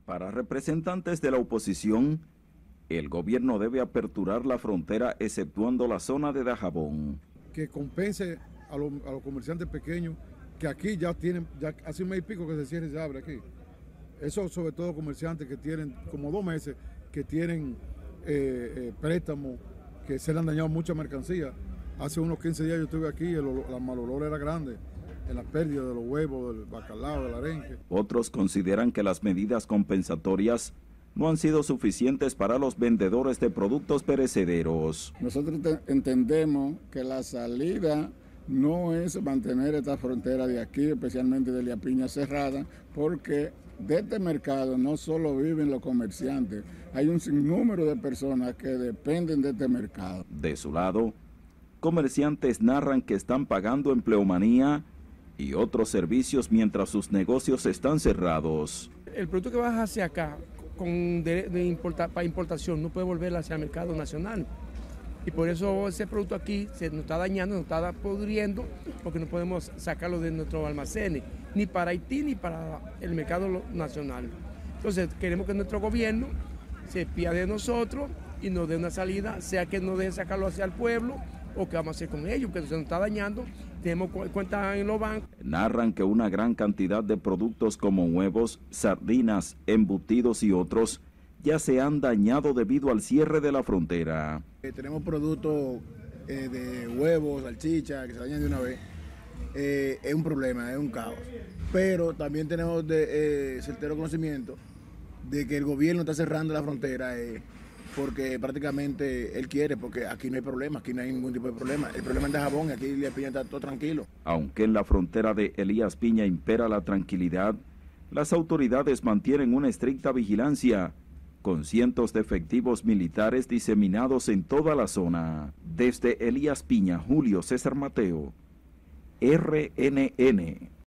Para representantes de la oposición, el gobierno debe aperturar la frontera exceptuando la zona de Dajabón. Que compense a los comerciantes pequeños, que aquí ya tienen, ya hace un mes y pico que se cierra y se abre aquí. Eso sobre todo comerciantes que tienen como 2 meses, que tienen préstamos, que se le han dañado mucha mercancía. Hace unos 15 días yo estuve aquí, la mal olor era grande, en la pérdida de los huevos, del bacalao, del arenque. Otros consideran que las medidas compensatorias no han sido suficientes para los vendedores de productos perecederos. Nosotros entendemos que la salida no es mantener esta frontera de aquí, especialmente de Elías Piña, cerrada, porque de este mercado no solo viven los comerciantes, hay un sinnúmero de personas que dependen de este mercado. De su lado, comerciantes narran que están pagando empleomanía y otros servicios mientras sus negocios están cerrados. El producto que vas hacia acá para importación no puede volver hacia el mercado nacional. Y por eso ese producto aquí se nos está dañando, nos está pudriendo, porque no podemos sacarlo de nuestros almacenes, ni para Haití ni para el mercado nacional. Entonces queremos que nuestro gobierno se piade de nosotros y nos dé una salida, sea que nos deje sacarlo hacia el pueblo o qué vamos a hacer con ellos, que se nos está dañando, tenemos cuentas en los bancos. Narran que una gran cantidad de productos como huevos, sardinas, embutidos y otros ya se han dañado debido al cierre de la frontera. Tenemos productos de huevos, salchicha, que se dañan de una vez. Es un problema, es un caos. Pero también tenemos certero conocimiento de que el gobierno está cerrando la frontera porque prácticamente él quiere, porque aquí no hay problema, aquí no hay ningún tipo de problema. El problema es de Dajabón, aquí Elías Piña está todo tranquilo. Aunque en la frontera de Elías Piña impera la tranquilidad, las autoridades mantienen una estricta vigilancia, con cientos de efectivos militares diseminados en toda la zona. Desde Elías Piña, Julio César Mateo, RNN.